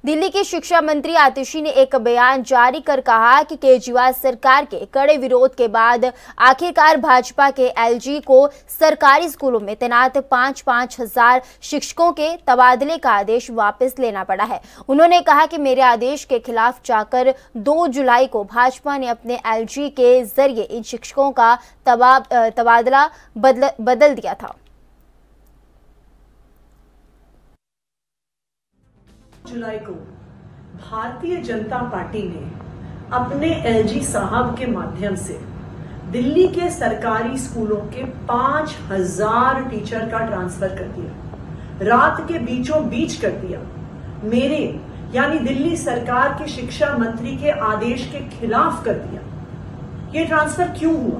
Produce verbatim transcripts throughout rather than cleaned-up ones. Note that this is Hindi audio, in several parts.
दिल्ली के शिक्षा मंत्री आतिशी ने एक बयान जारी कर कहा कि केजरीवाल सरकार के कड़े विरोध के बाद आखिरकार भाजपा के एलजी को सरकारी स्कूलों में तैनात पांच पांच हजार शिक्षकों के तबादले का आदेश वापस लेना पड़ा है। उन्होंने कहा कि मेरे आदेश के खिलाफ जाकर दो जुलाई को भाजपा ने अपने एलजी के जरिए इन शिक्षकों का तबा, तबादला बदल, बदल दिया था। जुलाई को भारतीय जनता पार्टी ने अपने एलजी साहब के माध्यम से दिल्ली के सरकारी स्कूलों के पांच हजार टीचर का ट्रांसफर कर दिया, रात के बीचों बीच कर दिया। मेरे यानी दिल्ली सरकार के शिक्षा मंत्री के आदेश के खिलाफ कर दिया। ये ट्रांसफर क्यों हुआ?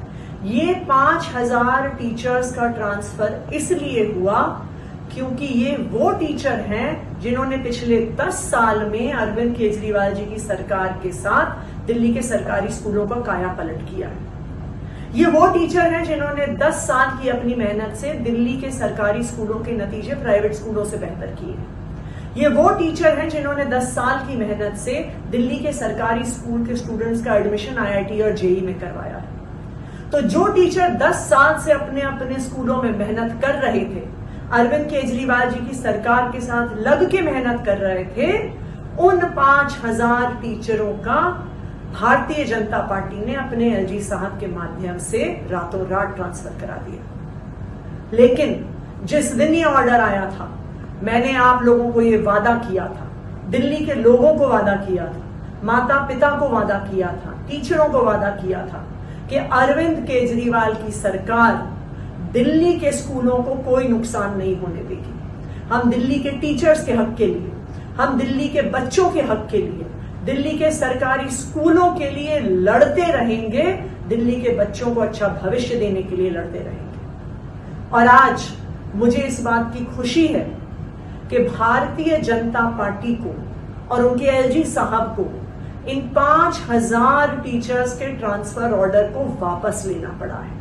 ये पांच हजार टीचर्स का ट्रांसफर इसलिए हुआ क्योंकि ये वो टीचर हैं जिन्होंने पिछले दस साल में अरविंद केजरीवाल जी की सरकार के साथ दिल्ली के सरकारी स्कूलों का काया पलट किया है। ये वो टीचर हैं जिन्होंने दस साल की अपनी मेहनत से दिल्ली के सरकारी स्कूलों के नतीजे प्राइवेट स्कूलों से बेहतर किए हैं। ये वो टीचर हैं जिन्होंने दस साल की मेहनत से दिल्ली के सरकारी स्कूल के स्टूडेंट्स का एडमिशन आईआईटी और जेई में करवाया है। तो जो टीचर दस साल से अपने अपने स्कूलों में मेहनत कर रहे थे, अरविंद केजरीवाल जी की सरकार के साथ लग के मेहनत कर रहे थे, उन पांच हजार टीचरों का भारतीय जनता पार्टी ने अपने एलजी साहब के माध्यम से रातों रात ट्रांसफर करा दिया। लेकिन जिस दिन ये ऑर्डर आया था, मैंने आप लोगों को ये वादा किया था, दिल्ली के लोगों को वादा किया था, माता पिता को वादा किया था, टीचरों को वादा किया था कि अरविंद केजरीवाल की सरकार दिल्ली के स्कूलों को कोई नुकसान नहीं होने देगी। हम दिल्ली के टीचर्स के हक के लिए, हम दिल्ली के बच्चों के हक के लिए, दिल्ली के सरकारी स्कूलों के लिए लड़ते रहेंगे, दिल्ली के बच्चों को अच्छा भविष्य देने के लिए लड़ते रहेंगे। और आज मुझे इस बात की खुशी है कि भारतीय जनता पार्टी को और उनके एलजी साहब को इन पांच हजार टीचर्स के ट्रांसफर ऑर्डर को वापस लेना पड़ा है।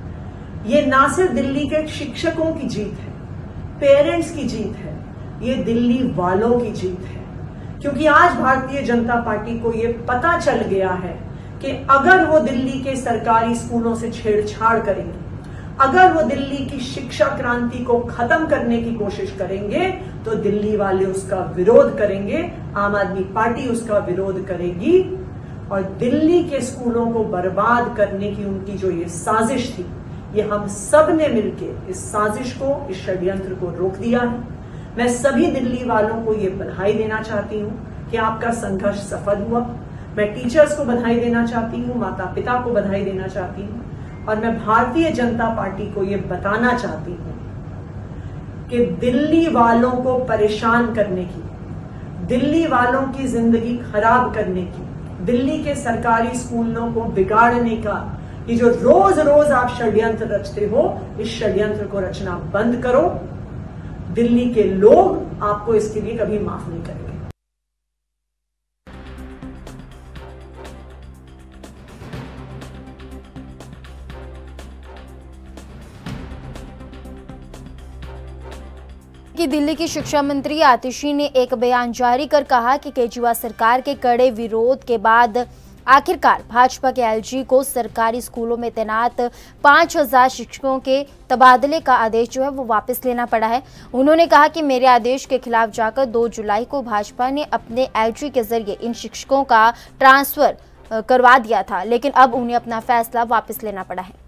ये ना सिर्फ दिल्ली के शिक्षकों की जीत है, पेरेंट्स की जीत है, ये दिल्ली वालों की जीत है। क्योंकि आज भारतीय जनता पार्टी को ये पता चल गया है कि अगर वो दिल्ली के सरकारी स्कूलों से छेड़छाड़ करेंगे, अगर वो दिल्ली की शिक्षा क्रांति को खत्म करने की कोशिश करेंगे, तो दिल्ली वाले उसका विरोध करेंगे, आम आदमी पार्टी उसका विरोध करेगी और दिल्ली के स्कूलों को बर्बाद करने की उनकी जो ये साजिश थी, ये हम सब ने मिलकर इस साजिश को, इस षड्यंत्र को रोक दिया है। मैं सभी दिल्ली वालों को ये बधाई देना चाहती हूँ कि आपका संघर्ष सफल हुआ। मैं टीचर्स को बधाई देना चाहती हूँ, माता पिता को बधाई देना चाहती हूँ और मैं भारतीय जनता पार्टी को ये बताना चाहती हूँ कि दिल्ली वालों को परेशान करने की, दिल्ली वालों की जिंदगी खराब करने की, दिल्ली के सरकारी स्कूलों को बिगाड़ने का ये जो रोज रोज आप षड्यंत्र रचते हो, इस षड्यंत्र को रचना बंद करो। दिल्ली के लोग आपको इसके लिए कभी माफ नहीं करेंगे। कि दिल्ली की शिक्षा मंत्री आतिशी ने एक बयान जारी कर कहा कि केजरीवाल सरकार के कड़े विरोध के बाद आखिरकार भाजपा के एलजी को सरकारी स्कूलों में तैनात पांच हजार शिक्षकों के तबादले का आदेश जो है वो वापस लेना पड़ा है। उन्होंने कहा कि मेरे आदेश के खिलाफ जाकर दो जुलाई को भाजपा ने अपने एलजी के जरिए इन शिक्षकों का ट्रांसफर करवा दिया था, लेकिन अब उन्हें अपना फैसला वापस लेना पड़ा है।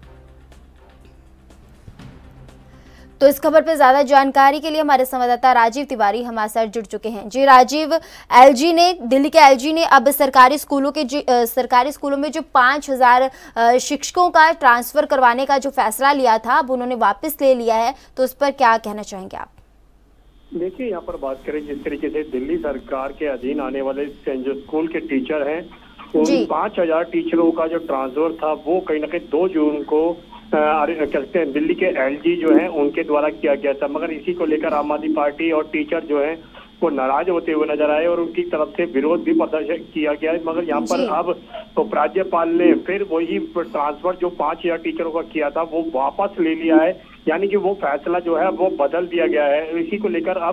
तो इस खबर पर ज्यादा जानकारी के लिए हमारे संवाददाता राजीव तिवारी हमारे साथ जुड़ चुके हैं। जी राजीव, एलजी ने, दिल्ली के एलजी ने अब सरकारी स्कूलों के आ, सरकारी स्कूलों में जो पांच हजार शिक्षकों का ट्रांसफर करवाने का जो फैसला लिया था, अब उन्होंने वापस ले लिया है, तो इस पर क्या कहना चाहेंगे आप? देखिए, यहाँ पर बात करें जिस तरीके से दिल्ली सरकार के अधीन आने वाले जो स्कूल के टीचर हैं, उन पांच हजार टीचरों का जो ट्रांसफर था वो कहीं ना कहीं दो जून को कहते हैं दिल्ली के एलजी जो है उनके द्वारा किया गया था। मगर इसी को लेकर आम आदमी पार्टी और टीचर जो है वो नाराज होते हुए नजर आए और उनकी तरफ से विरोध भी प्रदर्शित किया गया है। मगर यहाँ पर अब तो राज्यपाल ने फिर वही ट्रांसफर जो पांच हजार टीचरों का किया था वो वापस ले लिया है, यानी कि वो फैसला जो है वो बदल दिया गया है। इसी को लेकर अब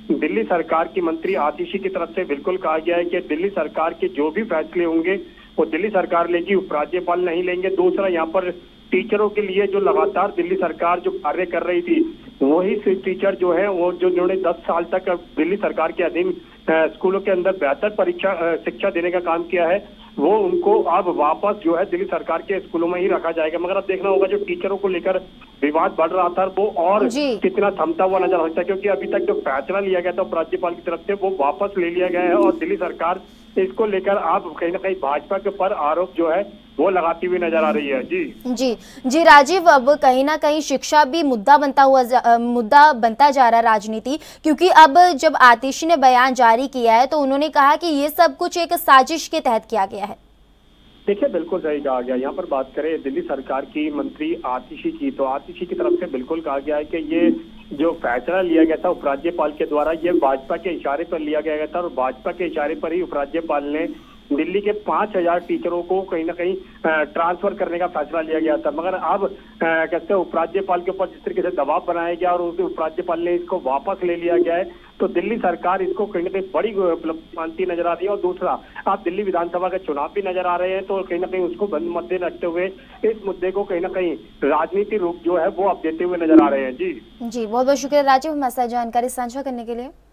दिल्ली सरकार की मंत्री आतिशी की तरफ से बिल्कुल कहा गया है कि दिल्ली सरकार के जो भी फैसले होंगे वो दिल्ली सरकार लेगी, उपराज्यपाल नहीं लेंगे। दूसरा, यहाँ पर टीचरों के लिए जो लगातार दिल्ली सरकार जो कार्य कर रही थी, वही टीचर जो है वो जो जिन्होंने दस साल तक दिल्ली सरकार के अधीन स्कूलों के अंदर बेहतर परीक्षा शिक्षा देने का काम किया है, वो उनको अब वापस जो है दिल्ली सरकार के स्कूलों में ही रखा जाएगा। मगर अब देखना होगा जो टीचरों को लेकर विवाद बढ़ रहा था वो और कितना थमता हुआ नजर आता है, क्योंकि अभी तक जो फैसला लिया गया था राज्यपाल की तरफ से वो वापस ले लिया गया है और दिल्ली सरकार इसको लेकर अब कहीं ना कहीं भाजपा के ऊपर आरोप जो है वो लगाती हुई नजर आ रही है। जी जी जी राजीव, अब कहीं ना कहीं शिक्षा भी मुद्दा बनता हुआ मुद्दा बनता जा रहा है राजनीति, क्योंकि अब जब आतिशी ने बयान जारी किया है तो उन्होंने कहा कि ये सब कुछ एक साजिश के तहत किया गया है। देखिए, बिल्कुल सही कहा गया। यहाँ पर बात करें दिल्ली सरकार की मंत्री आतिशी की, तो आतिशी की तरफ से बिल्कुल कहा गया है कि ये जो फैसला लिया गया था उपराज्यपाल के द्वारा, ये भाजपा के इशारे पर लिया गया था और भाजपा के इशारे पर ही उपराज्यपाल ने दिल्ली के पांच हजार टीचरों को कहीं ना कहीं ट्रांसफर करने का फैसला लिया गया था। मगर अब कहते हैं उपराज्यपाल के ऊपर जिस तरीके से दबाव बनाया गया और उपराज्यपाल ने इसको वापस ले लिया गया है, तो दिल्ली सरकार इसको कहीं ना कहीं बड़ी मानती नजर आ रही है। और दूसरा, आप दिल्ली विधानसभा के चुनाव भी नजर आ रहे हैं, तो कहीं ना कहीं उसको मद्दे रखते हुए इस मुद्दे को कहीं ना कहीं राजनीति रूप जो है वो अब देते हुए नजर आ रहे हैं। जी जी बहुत बहुत शुक्रिया राजीव, हमारे साथ जानकारी साझा करने के लिए।